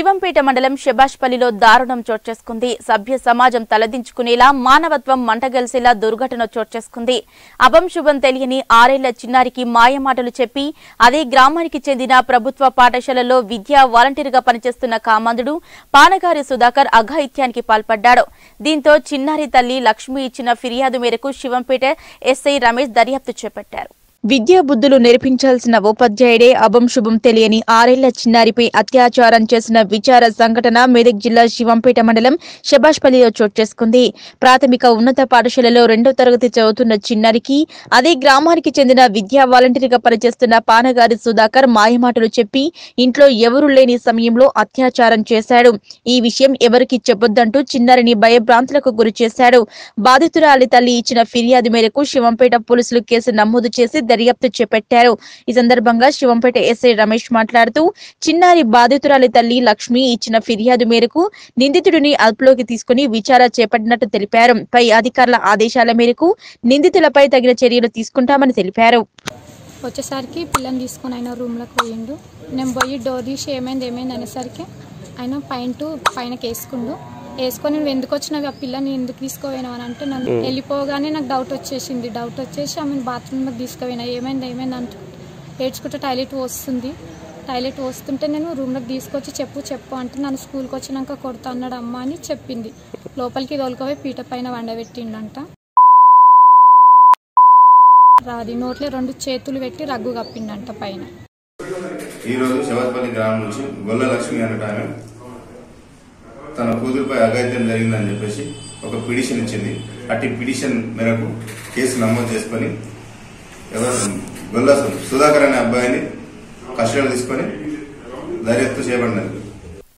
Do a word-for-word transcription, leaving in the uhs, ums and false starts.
శివంపేట మండలం శబాష్పల్లిలో దారుణం చోటు చేసుకుంది. సభ్య సమాజం తలదించుకునేలా మానవత్వం మంటగలిసేలా దుర్ఘటన చోటు చేసుకుంది. అభం శుభం తెలియని ఆరేళ్ల చిన్నారికి మాయమాటలు చెప్పి అదే గ్రామానికి చెందిన ప్రభుత్వ పాఠశాలలో విద్యా వాలంటీర్గా పనిచేస్తున్న కామాంధుడు పానగారి సుధాకర్ అఘాయిత్యానికి పాల్పడ్డాడు. దీంతో చిన్నారి తల్లి లక్ష్మి ఇచ్చిన ఫిర్యాదు మేరకు శివంపేట ఎస్ఐ రమేష్ దర్యాప్తు చేపట్టారు. విద్యా బుద్ధులు నేర్పించాల్సిన ఉపాధ్యాయుడే అభం శుభం తెలియని ఆరేళ్ల చిన్నారిపై అత్యాచారం చేసిన విచార సంఘటన మెదక్ జిల్లా శివంపేట మండలం శబాష్పల్లిలో చోటు చేసుకుంది. ప్రాథమిక ఉన్నత పాఠశాలలో రెండో తరగతి చదువుతున్న చిన్నారికి అదే గ్రామానికి చెందిన విద్యా వాలంటీర్గా పనిచేస్తున్న పానగారి సుధాకర్ మాయమాటలు చెప్పి ఇంట్లో ఎవరూ లేని సమయంలో అత్యాచారం చేశాడు. ఈ విషయం ఎవరికి చెప్పొద్దంటూ చిన్నారిని భయభ్రాంతులకు గురి చేశాడు. బాధితురాలి తల్లి ఇచ్చిన ఫిర్యాదు మేరకు శివంపేట పోలీసులు కేసు నమోదు చేసి దర్యాప్తు చేపట్టారు. ఈ సందర్భంగా శివంపేట ఎస్ఐ రమేష్ మాట్లాడుతూ చిన్నారి బాధితురాలి తల్లి లక్ష్మి ఇచ్చిన ఫిర్యాదు మేరకు నిందితుడిని అదుపులోకి తీసుకుని విచారణ చేపట్టినట్టు తెలిపారు. పై అధికారుల ఆదేశాల మేరకు నిందితులపై తగిన చర్యలు తీసుకుంటామని తెలిపారు. వచ్చేసరికి పిల్లని తీసుకుని ఆయన రూమ్లోకి పోయిండు. నేను పోయి డోర్ తీసి ఏమైంది ఏమైంది అనేసరికి ఆయన పైన పైనకి వేసుకుండు. వేసుకొని నువ్వు ఎందుకు వచ్చినావు, ఆ పిల్లని ఎందుకు తీసుకుపోయినావు అని అంటే నన్ను వెళ్ళిపోగానే నాకు డౌట్ వచ్చేసింది. డౌట్ వచ్చేసి ఆమె బాత్రూమ్లోకి తీసుకుపోయినా. ఏమైంది ఏమైంది అంటే ఏడ్చుకుంటే టాయిలెట్ వస్తుంది. టాయిలెట్ వస్తుంటే నేను రూమ్లోకి తీసుకొచ్చి చెప్పు చెప్పు అంటే నన్ను స్కూల్కి వచ్చినాక కొడతా అన్నాడు అమ్మ అని చెప్పింది. లోపలికి తోలుకపోయి పీట పైన వండబెట్టిండంట. రాది నోట్లో రెండు చేతులు పెట్టి రగ్గు కప్పిండంట పైన. ఈరోజు శబాష్పల్లి గ్రామం నుంచి గొల్ల లక్ష్మి అనే తన కూతురుపై అఘాయిత్యం జరిగిందని చెప్పేసి ఒక పిటిషన్ ఇచ్చింది. అట్టి పిటిషన్ మేరకు కేసు నమోదు చేసుకుని ఎవరు గొల్ల సుధాకర్ అనే అబ్బాయిని కస్టడీలో తీసుకొని దర్యాప్తు చేయబడినది.